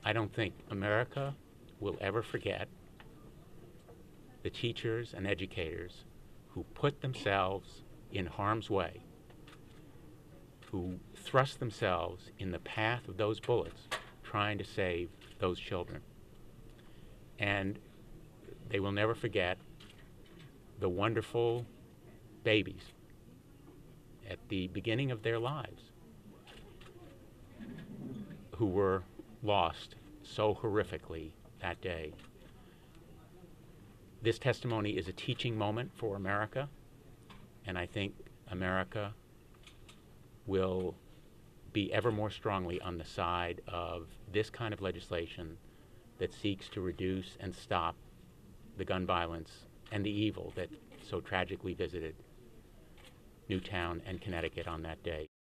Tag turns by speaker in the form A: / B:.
A: I don't think America will ever forget the teachers and educators who put themselves in harm's way, who thrust themselves in the path of those bullets trying to save those children. And they will never forget the wonderful babies at the beginning of their lives who were lost so horrifically that day. This testimony is a teaching moment for America, and I think America will be ever more strongly on the side of this kind of legislation that seeks to reduce and stop the gun violence and the evil that so tragically visited Newtown and Connecticut on that day.